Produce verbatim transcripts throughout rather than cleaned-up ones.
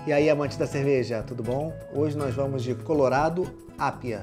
E aí, amantes da cerveja, tudo bom? Hoje nós vamos de Colorado Apia.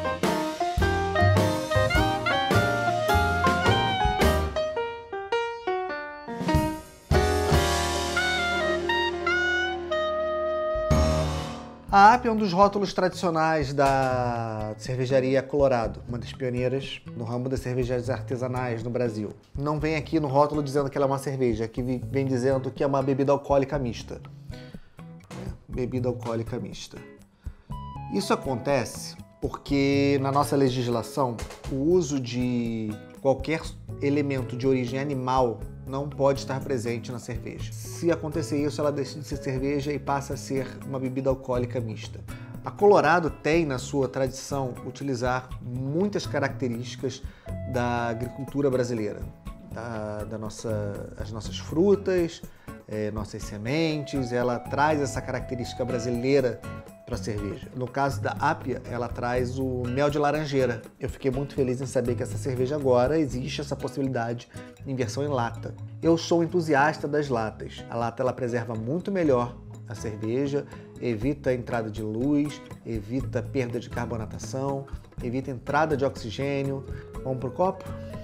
A Apia é um dos rótulos tradicionais da cervejaria Colorado, uma das pioneiras no ramo das cervejas artesanais no Brasil. Não vem aqui no rótulo dizendo que ela é uma cerveja, aqui vem dizendo que é uma bebida alcoólica mista. É, bebida alcoólica mista. Isso acontece porque na nossa legislação o uso de qualquer elemento de origem animal não pode estar presente na cerveja. Se acontecer isso, ela deixa de ser cerveja e passa a ser uma bebida alcoólica mista. A Colorado tem na sua tradição utilizar muitas características da agricultura brasileira, da, da nossa, as nossas frutas, é, nossas sementes, ela traz essa característica brasileira para a cerveja. No caso da Apia, ela traz o mel de laranjeira. Eu fiquei muito feliz em saber que essa cerveja agora existe essa possibilidade em versão em lata. Eu sou entusiasta das latas. A lata ela preserva muito melhor a cerveja, evita a entrada de luz, evita perda de carbonatação, evita entrada de oxigênio. Vamos pro copo?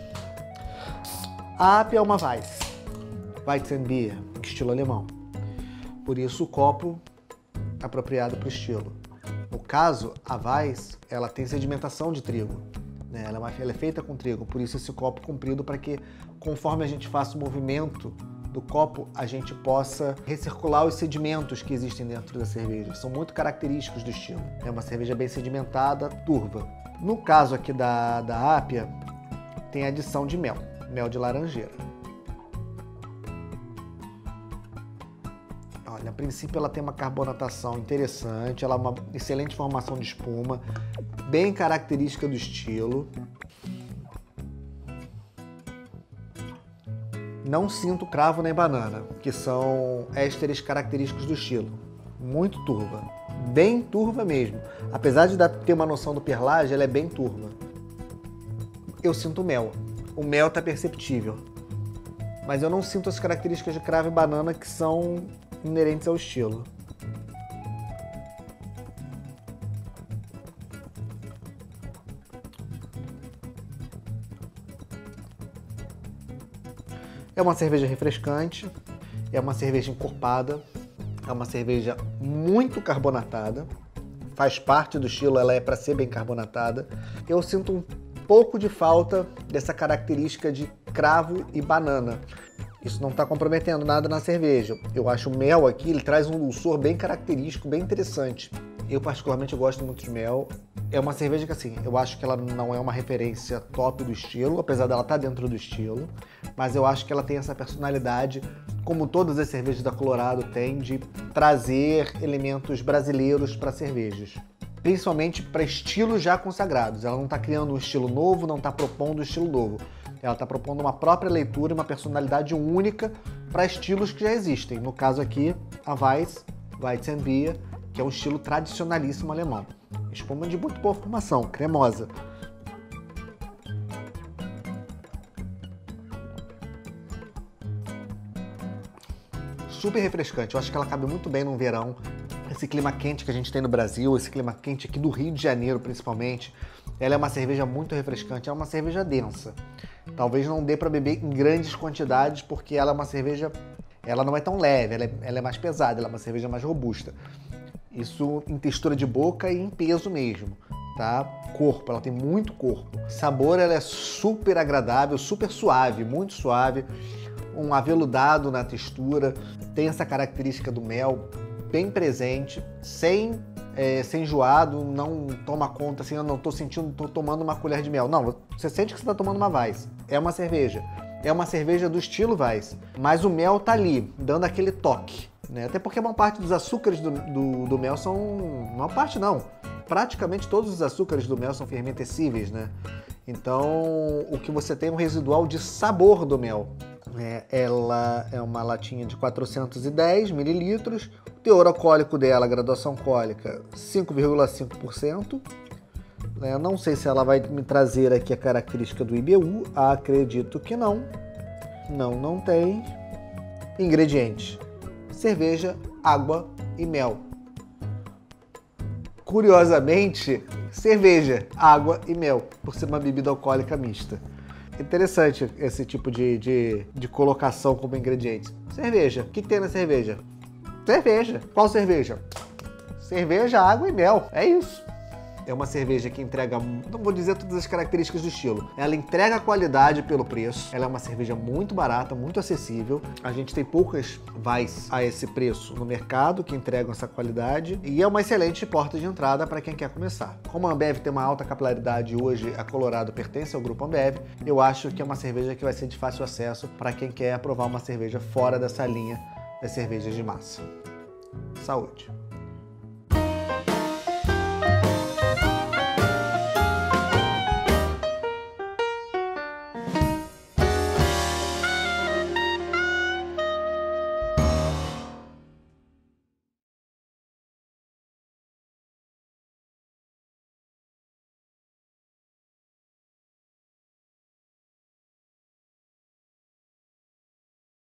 A Apia é uma Weiss, Weizenbier, estilo alemão. Por isso o copo apropriado para o estilo. No caso, a Weiss, ela tem sedimentação de trigo, né? ela, é uma, ela é feita com trigo, por isso esse copo comprido para que, conforme a gente faça o movimento do copo, a gente possa recircular os sedimentos que existem dentro da cerveja. São muito característicos do estilo. É uma cerveja bem sedimentada, turva. No caso aqui da, da Apia, tem adição de mel, mel de laranjeira. Olha, a princípio ela tem uma carbonatação interessante, ela é uma excelente formação de espuma, bem característica do estilo. Não sinto cravo nem banana, que são ésteres característicos do estilo. Muito turva, bem turva mesmo. Apesar de ter uma noção do perlage, ela é bem turva. Eu sinto mel, o mel está perceptível, mas eu não sinto as características de cravo e banana que são inerentes ao estilo. É uma cerveja refrescante, é uma cerveja encorpada, é uma cerveja muito carbonatada, faz parte do estilo, ela é para ser bem carbonatada. Eu sinto um pouco de falta dessa característica de cravo e banana. Isso não está comprometendo nada na cerveja. Eu acho o mel aqui, ele traz um dulçor bem característico, bem interessante. Eu particularmente gosto muito de mel. É uma cerveja que assim, eu acho que ela não é uma referência top do estilo, apesar dela estar dentro do estilo, mas eu acho que ela tem essa personalidade, como todas as cervejas da Colorado têm, de trazer elementos brasileiros para cervejas. Principalmente para estilos já consagrados. Ela não está criando um estilo novo, não está propondo um estilo novo. Ela está propondo uma própria leitura e uma personalidade única para estilos que já existem. No caso aqui, a Weiss, Weizenbier, que é um estilo tradicionalíssimo alemão. Espuma de muito boa formação, cremosa. Super refrescante. Eu acho que ela cabe muito bem no verão. Esse clima quente que a gente tem no Brasil, esse clima quente aqui do Rio de Janeiro, principalmente. Ela é uma cerveja muito refrescante, é uma cerveja densa. Talvez não dê para beber em grandes quantidades, porque ela é uma cerveja, ela não é tão leve, ela é, ela é mais pesada, ela é uma cerveja mais robusta. Isso em textura de boca e em peso mesmo, tá? Corpo, ela tem muito corpo. Sabor, ela é super agradável, super suave, muito suave. Um aveludado na textura, tem essa característica do mel bem presente, sem É, ser enjoado, não toma conta, assim, eu não tô sentindo, tô tomando uma colher de mel. Não, você sente que você tá tomando uma Weiss. É uma cerveja. É uma cerveja do estilo Weiss. Mas o mel tá ali, dando aquele toque, né? Até porque uma parte dos açúcares do, do, do mel são... Uma parte não. Praticamente todos os açúcares do mel são fermentescíveis, né? Então, o que você tem é um residual de sabor do mel. É, ela é uma latinha de quatrocentos e dez mililitros. O teor alcoólico dela, a graduação alcoólica, cinco vírgula cinco por cento. É, não sei se ela vai me trazer aqui a característica do I B U. Acredito que não. Não, não tem. Ingredientes: cerveja, água, e mel. Curiosamente, cerveja, água e mel, por ser uma bebida alcoólica mista. Interessante esse tipo de, de, de colocação como ingredientes. Cerveja. O que, que tem na cerveja? Cerveja. Qual cerveja? Cerveja, água e mel. É isso. É uma cerveja que entrega, não vou dizer todas as características do estilo, ela entrega qualidade pelo preço, ela é uma cerveja muito barata, muito acessível, a gente tem poucas Weiss a esse preço no mercado que entregam essa qualidade e é uma excelente porta de entrada para quem quer começar. Como a Ambev tem uma alta capilaridade hoje, a Colorado pertence ao grupo Ambev, eu acho que é uma cerveja que vai ser de fácil acesso para quem quer provar uma cerveja fora dessa linha das cervejas de massa. Saúde!